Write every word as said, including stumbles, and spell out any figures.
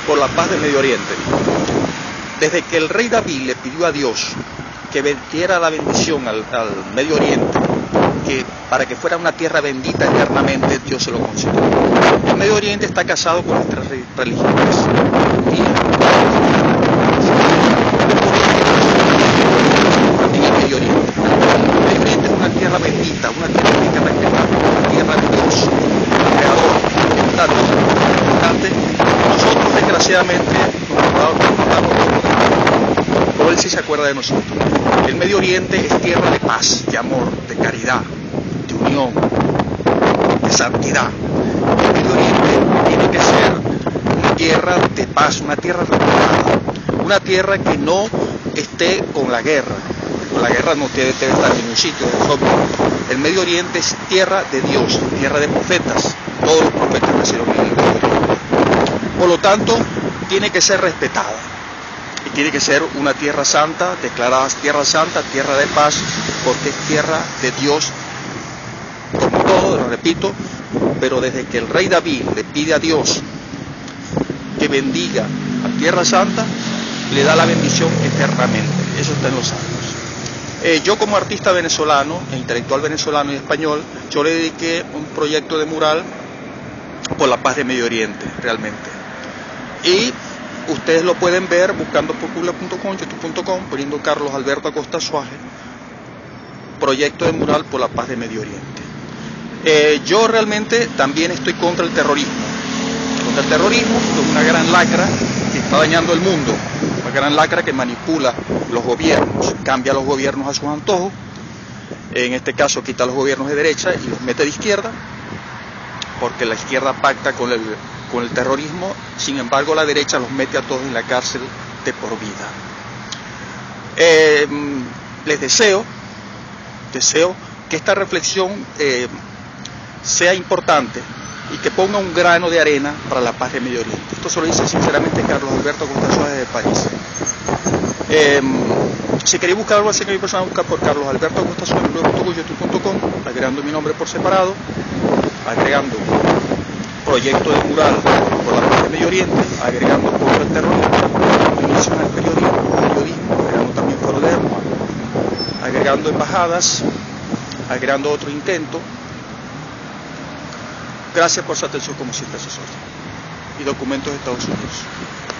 por la paz del Medio Oriente. Desde que el rey David le pidió a Dios que diera la bendición al, al Medio Oriente, que para que fuera una tierra bendita eternamente, Dios se lo concedió. El Medio Oriente está casado con las tres religiones. Y en el Medio Oriente. El Medio Oriente es una tierra bendita, una tierra que hay que respetar, una tierra de Dios, creador. Por importante, nosotros desgraciadamente nos acordamos de, pero él sí se acuerda de nosotros. El Medio Oriente es tierra de paz, de amor, de caridad, de unión, de santidad. El Medio Oriente tiene que ser una tierra de paz, una tierra respetada, una tierra que no esté con la guerra. Con la guerra no debe estar en ningún sitio. El Medio Oriente es tierra de Dios, tierra de profetas. Todos los profetas nacieron en el Medio Oriente. Por lo tanto, tiene que ser respetada. Y tiene que ser una tierra santa, declarada tierra santa, tierra de paz, porque es tierra de Dios, como todo, lo repito, pero desde que el rey David le pide a Dios que bendiga a tierra santa, le da la bendición eternamente. Eso está en los salmos. Eh, yo como artista venezolano, e intelectual venezolano y español, yo le dediqué un proyecto de mural por la paz de Medio Oriente, realmente. Y ustedes lo pueden ver buscando por google punto com, youtube punto com, poniendo Carlos Alberto Acosta Suárez, proyecto de mural por la paz de Medio Oriente. Eh, yo realmente también estoy contra el terrorismo. Contra el terrorismo, que es una gran lacra que está dañando el mundo, una gran lacra que manipula los gobiernos, cambia a los gobiernos a sus antojos, en este caso quita a los gobiernos de derecha y los mete de izquierda, porque la izquierda pacta con el, con el terrorismo, sin embargo la derecha los mete a todos en la cárcel de por vida. Eh, les deseo, deseo que esta reflexión eh, sea importante y que ponga un grano de arena para la paz de Medio Oriente. Esto se lo dice sinceramente Carlos Alberto Acosta Suárez de París. Eh, si queréis buscar algo así que mi persona, buscar por Carlos Alberto Acosta Suárez, youtube punto com, agregando mi nombre por separado, agregando proyecto de mural por la paz de Medio Oriente, agregando contra el terrorismo, inicio al periodismo, periodismo, agregando también Foro de Hermo, agregando embajadas, agregando otro intento. Gracias por su atención como siempre, asesor. Y documentos de Estados Unidos.